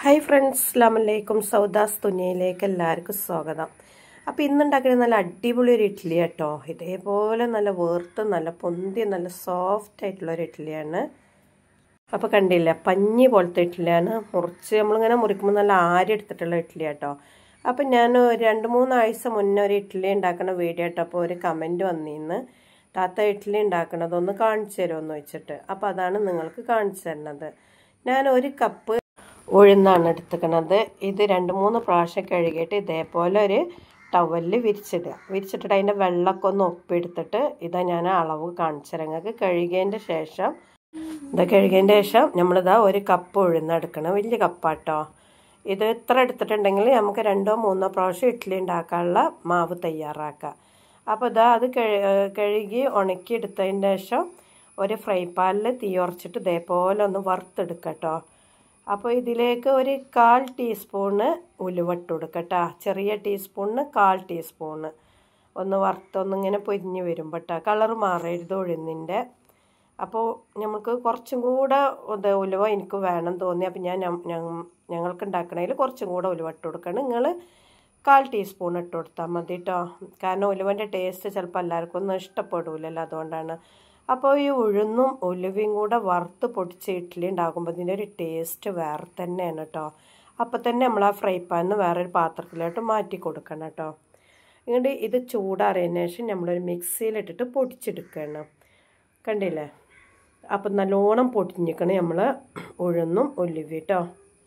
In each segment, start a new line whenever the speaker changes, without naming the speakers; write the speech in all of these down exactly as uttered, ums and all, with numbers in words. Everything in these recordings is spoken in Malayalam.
ഹായ് ഫ്രണ്ട്സ്, അസ്സലാമു അലൈക്കും. സൗദാസ് തുനിയയിലേക്ക് എല്ലാവർക്കും സ്വാഗതം. അപ്പോൾ ഇന്നുണ്ടാക്കുന്നത് നല്ല അടിപൊളി ഒരു ഇഡ്ഡലി കേട്ടോ. ഇതേപോലെ നല്ല വേർത്ത് നല്ല പൊന്തി നല്ല സോഫ്റ്റ് ആയിട്ടുള്ളൊരു ഇഡ്ഡലിയാണ്. അപ്പോൾ കണ്ടില്ല, പഞ്ഞി പോലത്തെ ഇഡ്ഡലിയാണ്. മുറിച്ച് നമ്മളിങ്ങനെ മുറിക്കുമ്പോൾ നല്ല ആരി എടുത്തിട്ടുള്ള ഇഡ്ഡലി കേട്ടോ. അപ്പം ഞാൻ രണ്ട് മൂന്നാഴ്ച മുന്നേ ഒരു ഇഡ്ഡലി ഉണ്ടാക്കുന്ന വീഡിയോ കേട്ടോ. അപ്പോൾ ഒരു കമൻറ്റ് വന്നിന്ന്, താത്ത ഇഡ്ഡലി ഉണ്ടാക്കണതൊന്ന് കാണിച്ചു തരുമെന്ന് വെച്ചിട്ട്. അപ്പോൾ അതാണ് നിങ്ങൾക്ക് കാണിച്ചു തരുന്നത്. ഞാൻ ഒരു കപ്പ് ഉഴുന്നാണ് എടുത്തുക്കണത്. ഇത് രണ്ട് മൂന്ന് പ്രാവശ്യം കഴുകിയിട്ട് ഇതേപോലെ ഒരു ടവലിൽ വിരിച്ചിടുക. വിരിച്ചിട്ടിട്ട് അതിൻ്റെ വെള്ളമൊക്കെ ഒന്ന് ഒപ്പിയെടുത്തിട്ട് ഇതാ ഞാൻ അളവ് കാണിച്ചു നിങ്ങൾക്ക്. കഴുകിയതിൻ്റെ ശേഷം ഇതാ കഴുകിയതിൻ്റെ ശേഷം നമ്മളിതാ ഒരു കപ്പ് ഉഴുന്നെടുക്കണം. വലിയ കപ്പാട്ടോ. ഇത് ഇത്ര എടുത്തിട്ടുണ്ടെങ്കിൽ നമുക്ക് രണ്ടോ മൂന്നോ പ്രാവശ്യം ഇഡ്ഡലി ഉണ്ടാക്കാനുള്ള മാവ് തയ്യാറാക്കാം. അപ്പോൾ ഇതാ അത് കഴുകി ഉണക്കി എടുത്തതിൻ്റെ ശേഷം ഒരു ഫ്രൈ പാനിൽ തീ ഉറച്ചിട്ട് ഇതേപോലെ ഒന്ന് വറുത്തെടുക്കട്ടോ. അപ്പോൾ ഇതിലേക്ക് ഒരു കാൽ ടീസ്പൂണ് ഉലുവട്ട് കൊടുക്കട്ടോ. ചെറിയ ടീസ്പൂണിന് കാൽ ടീസ്പൂണ് ഒന്ന് വറുത്തൊന്നിങ്ങനെ പൊരിഞ്ഞ് വരുമ്പോൾ കേട്ടോ. കളർ മാറരുത് ഉഴുന്നിൻ്റെ. അപ്പോൾ നമുക്ക് കുറച്ചും കൂടെ ഇത് ഉലുവ എനിക്ക് വേണം തോന്നി. അപ്പോൾ ഞാൻ ഞങ്ങൾക്ക് ഉണ്ടാക്കണതിൽ കുറച്ചും കൂടെ ഉലുവ ഇട്ട് കൊടുക്കണം. നിങ്ങൾ കാൽ ടീസ്പൂൺ ഇട്ട് കൊടുത്താൽ മതി കേട്ടോ. കാരണം ഉലുവൻ്റെ ടേസ്റ്റ് ചിലപ്പോൾ എല്ലാവർക്കും ഒന്നും ഇഷ്ടപ്പെടില്ലല്ലോ, അതുകൊണ്ടാണ്. അപ്പോൾ ഈ ഉഴുന്നും ഉലുവയും കൂടെ വറുത്ത് പൊടിച്ച് ഇഡ്ഡലി ഉണ്ടാക്കുമ്പോൾ ഇതിൻ്റെ ഒരു ടേസ്റ്റ് വേറെ തന്നെയാണ് കേട്ടോ. അപ്പോൾ തന്നെ നമ്മൾ ആ ഫ്രൈ പാനിന്ന് വേറൊരു പാത്രത്തിലോട്ട് മാറ്റി കൊടുക്കണം കേട്ടോ. എന്നിട്ട് ഇത് ചൂടാറിയതിന് ശേഷം നമ്മളൊരു മിക്സിയിലിട്ടിട്ട് പൊടിച്ചെടുക്കണം. കണ്ടില്ലേ? അപ്പം നല്ലോണം പൊടിഞ്ഞിക്കണം നമ്മൾ ഉഴുന്നും ഉലുവ കേട്ടോ.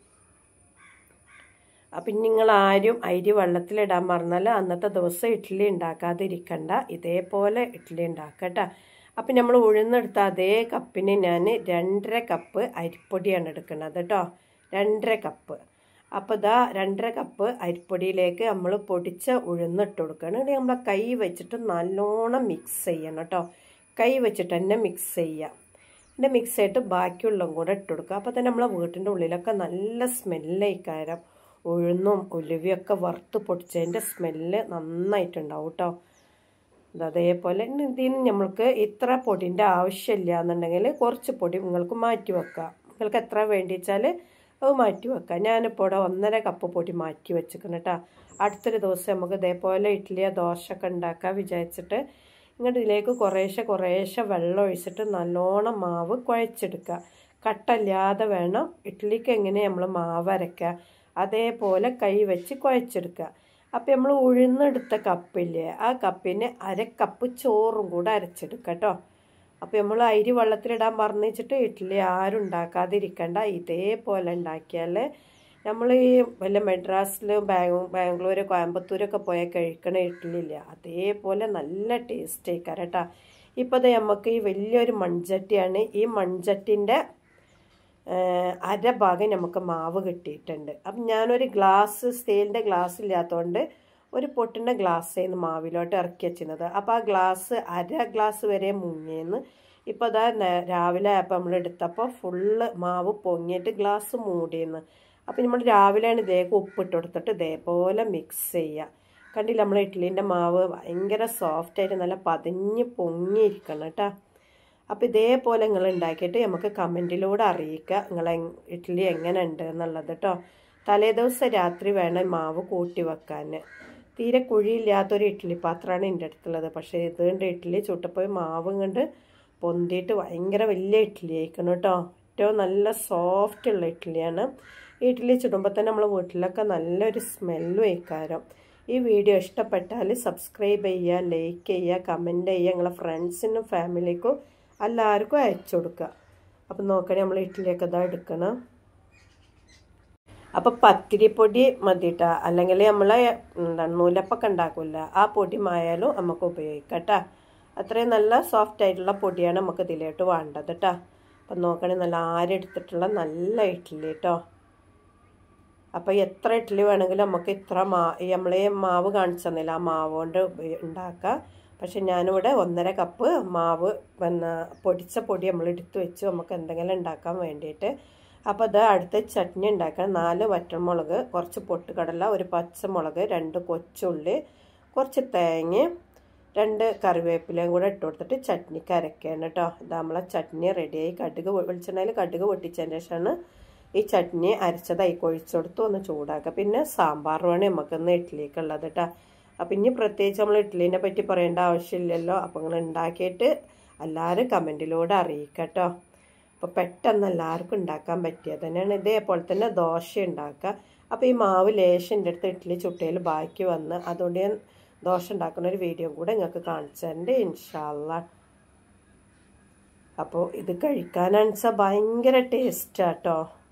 അപ്പം നിങ്ങൾ ആരും അരി വെള്ളത്തിലിടാൻ മറന്നാൽ അന്നത്തെ ദിവസം ഇഡ്ഡലി ഉണ്ടാക്കാതിരിക്കണ്ട. ഇതേപോലെ ഇഡ്ഡലി ഉണ്ടാക്കട്ടോ. അപ്പം നമ്മൾ ഉഴുന്നെടുത്ത അതേ കപ്പിന് ഞാൻ രണ്ടര കപ്പ് അരിപ്പൊടിയാണ് എടുക്കുന്നത് കേട്ടോ. രണ്ടര കപ്പ്. അപ്പോൾ ഇതാ രണ്ടര കപ്പ് അരിപ്പൊടിയിലേക്ക് നമ്മൾ പൊടിച്ച ഉഴുന്നിട്ട് കൊടുക്കണം. ഇനി നമ്മൾ കൈ വെച്ചിട്ട് നല്ലോണം മിക്സ് ചെയ്യണം കേട്ടോ. കൈ വെച്ചിട്ട് തന്നെ മിക്സ് ചെയ്യുക. പിന്നെ മിക്സ് ചെയ്തിട്ട് ബാക്കിയുള്ളതും കൂടെ ഇട്ട് കൊടുക്കുക. അപ്പോൾ തന്നെ നമ്മളെ വീട്ടിൻ്റെ ഉള്ളിലൊക്കെ നല്ല സ്മെല്ലായിക്കാരം. ഉഴുന്നും ഉലുവയൊക്കെ വറുത്ത് പൊടിച്ചതിൻ്റെ സ്മെല്ല് നന്നായിട്ടുണ്ടാവും കേട്ടോ. അതേപോലെ ഇതിന് നമ്മൾക്ക് ഇത്ര പൊടിൻ്റെ ആവശ്യമില്ല എന്നുണ്ടെങ്കിൽ കുറച്ച് പൊടി നിങ്ങൾക്ക് മാറ്റി വെക്കാം. നിങ്ങൾക്ക് എത്ര വേണ്ടി വെച്ചാൽ അത് മാറ്റി വെക്കാം. ഞാനിപ്പോൾ ഇവിടെ ഒന്നര കപ്പ് പൊടി മാറ്റി വെച്ചിരിക്കണം കേട്ടോ. അടുത്തൊരു ദിവസം നമുക്ക് ഇതേപോലെ ഇഡ്ഡലിയോ ദോശയൊക്കെ ഉണ്ടാക്കാൻ വിചാരിച്ചിട്ട് ഇങ്ങോട്ട് ഇതിലേക്ക് കുറേശ്ശെ കുറേശ്ശെ വെള്ളം ഒഴിച്ചിട്ട് നല്ലോണം മാവ് കുഴച്ചെടുക്കുക. കട്ടല്ലാതെ വേണം. ഇഡ്ഡലിക്ക് എങ്ങനെ നമ്മൾ മാവ് അരയ്ക്കുക അതേപോലെ കൈ വെച്ച് കുഴച്ചെടുക്കുക. അപ്പം നമ്മൾ ഉഴുന്നെടുത്ത കപ്പില്ലേ, ആ കപ്പിന് അര കപ്പ് ചോറും കൂടെ അരച്ചെടുക്കുക കേട്ടോ. അപ്പം നമ്മൾ അരി വെള്ളത്തിലിടാൻ പറഞ്ഞു വെച്ചിട്ട് ഇഡ്ഡലി ആരും ഉണ്ടാക്കാതിരിക്കണ്ട. ഇതേപോലെ ഉണ്ടാക്കിയാൽ നമ്മൾ ഈ വല്ല മെഡ്രാസിൽ ബാംഗ് ബാംഗ്ലൂർ കോയമ്പത്തൂരൊക്കെ പോയാൽ കഴിക്കണ ഇഡ്ഡലി ഇല്ല, അതേപോലെ നല്ല ടേസ്റ്റ് ആയിക്കാരം കേട്ടോ. ഇപ്പോൾ അത് നമുക്ക് ഈ വലിയൊരു മൺചട്ടിയാണ്. ഈ മൺചട്ടിൻ്റെ അര ഭാഗം നമുക്ക് മാവ് കിട്ടിയിട്ടുണ്ട്. അപ്പം ഞാനൊരു ഗ്ലാസ് സ്റ്റീലിൻ്റെ ഗ്ലാസ് ഇല്ലാത്തതുകൊണ്ട് ഒരു പൊട്ടിൻ്റെ ഗ്ലാസ്സായിരുന്നു മാവിലോട്ട് ഇറക്കി വെച്ചിരുന്നത്. അപ്പോൾ ആ ഗ്ലാസ് അര ഗ്ലാസ് വരെ മുങ്ങിയെന്ന്. ഇപ്പോൾ അതാ രാവിലെ ആയപ്പോൾ നമ്മൾ എടുത്തപ്പോൾ ഫുള്ള് മാവ് പൊങ്ങിയിട്ട് ഗ്ലാസ് മൂടിയെന്ന്. അപ്പം നമ്മൾ രാവിലെയാണ് ഇതേക്ക് ഉപ്പിട്ട് കൊടുത്തിട്ട് ഇതേപോലെ മിക്സ് ചെയ്യുക. കണ്ടില്ല, നമ്മൾ ഇഡ്ഡലീൻ്റെ മാവ് ഭയങ്കര സോഫ്റ്റായിട്ട് നല്ല പതിഞ്ഞ് പൊങ്ങിയിരിക്കണം കേട്ടോ. അപ്പോൾ ഇതേപോലെ നിങ്ങൾ ഉണ്ടാക്കിയിട്ട് നമുക്ക് കമൻറ്റിലൂടെ അറിയിക്കുക നിങ്ങൾ ഇഡ്ഡലി എങ്ങനെ ഉണ്ട് എന്നുള്ളത് കേട്ടോ. തലേദിവസം രാത്രി വേണം മാവ് കൂട്ടി വെക്കാൻ. തീരെ കുഴിയില്ലാത്തൊരു ഇഡ്ഡലി പാത്രമാണ് എൻ്റെ അടുത്തുള്ളത്. പക്ഷേ ഇതുകൊണ്ട് ഇഡ്ഡലി ചുട്ടപ്പോൾ മാവ് കൊണ്ട് പൊന്തിയിട്ട് ഭയങ്കര വലിയ ഇഡ്ഡലി ആയിരിക്കണം കേട്ടോ. ഏറ്റവും നല്ല സോഫ്റ്റ് ഉള്ള ഇഡ്ഡലിയാണ്. ഈ ഇഡ്ഡലി ചുടുമ്പോൾ തന്നെ നമ്മൾ വീട്ടിലൊക്കെ നല്ലൊരു സ്മെല്ലും ആയിക്കാരം. ഈ വീഡിയോ ഇഷ്ടപ്പെട്ടാൽ സബ്സ്ക്രൈബ് ചെയ്യുക, ലൈക്ക് ചെയ്യുക, കമൻറ്റ് ചെയ്യുക. നിങ്ങളെ ഫ്രണ്ട്സിനും ഫാമിലിക്കും എല്ലാവർക്കും അയച്ചു കൊടുക്കുക. അപ്പം നോക്കണേ, നമ്മൾ ഇഡ്ഡലിയൊക്കെ ഇതാ എടുക്കണം. അപ്പം പത്തിരിപ്പൊടി മതിട്ടാ, അല്ലെങ്കിൽ നമ്മൾ എന്താണ് നൂലപ്പൊക്കെ ഉണ്ടാക്കില്ല, ആ പൊടി മായാലും നമുക്ക് ഉപയോഗിക്കാം കേട്ടോ. അത്രയും നല്ല സോഫ്റ്റ് ആയിട്ടുള്ള പൊടിയാണ് നമുക്ക് ഇതിലോട്ട് വേണ്ടത് കേട്ടോ. അപ്പം നോക്കണേ, നല്ല ആരെടുത്തിട്ടുള്ള നല്ല ഇഡ്ഡലി കേട്ടോ. അപ്പോൾ എത്ര ഇഡ്ഡലി വേണമെങ്കിലും നമുക്ക് ഇത്ര മാ നമ്മൾ മാവ് കാണിച്ചു തന്നില്ല, ആ മാവ് കൊണ്ട് ഉണ്ടാക്കാം. പക്ഷെ ഞാനിവിടെ ഒന്നര കപ്പ് മാവ് പിന്നെ പൊടിച്ച പൊടി നമ്മൾ എടുത്ത് വെച്ച് നമുക്ക് എന്തെങ്കിലും ഉണ്ടാക്കാൻ വേണ്ടിയിട്ട്. അപ്പോൾ അത് അടുത്ത ചട്നി ഉണ്ടാക്കാൻ നാല് വറ്റൽമുളക്, കുറച്ച് പൊട്ടുകടല, ഒരു പച്ചമുളക്, രണ്ട് കൊച്ചുള്ളി, കുറച്ച് തേങ്ങ, രണ്ട് കറിവേപ്പിലയും കൂടെ ഇട്ട് കൊടുത്തിട്ട് ചട്നിക്ക് അരയ്ക്കണം കേട്ടോ. ഇത് നമ്മളെ ചട്നി റെഡിയായി. കടുക് വെളിച്ചെണ്ണയിൽ കടുക് പൊട്ടിച്ചതിന് ശേഷമാണ് ഈ ചട്നി അരച്ചതായി കൊഴിച്ചെടുത്ത് ഒന്ന് ചൂടാക്കുക. പിന്നെ സാമ്പാറുമാണ് നമുക്കിന്ന് ഇഡ്ഡലിക്കുള്ളത് കേട്ടോ. അപ്പം ഇനി പ്രത്യേകിച്ച് നമ്മൾ ഇഡ്ഡലിനെ പറ്റി പറയേണ്ട ആവശ്യമില്ലല്ലോ. അപ്പം നിങ്ങൾ ഉണ്ടാക്കിയിട്ട് എല്ലാവരും കമൻറ്റിലൂടെ അറിയിക്കട്ടോ. അപ്പോൾ പെട്ടെന്ന് എല്ലാവർക്കും ഉണ്ടാക്കാൻ പറ്റിയത് തന്നെയാണ്. ഇതേപോലെ തന്നെ ദോശ ഉണ്ടാക്കുക. അപ്പോൾ ഈ മാവ് ലേശൻ്റെ അടുത്ത് ഇഡ്ഡലി ചുട്ടയിൽ ബാക്കി വന്ന് അതുകൊണ്ട് ഞാൻ ദോശ ഉണ്ടാക്കുന്ന ഒരു വീഡിയോ കൂടെ നിങ്ങൾക്ക് കാണിച്ചു തരണ്ട് ഇൻഷാ അല്ലാ. അപ്പോൾ ഇത് കഴിക്കാനാണെന്ന് വെച്ചാൽ ഭയങ്കര ടേസ്റ്റാട്ടോ.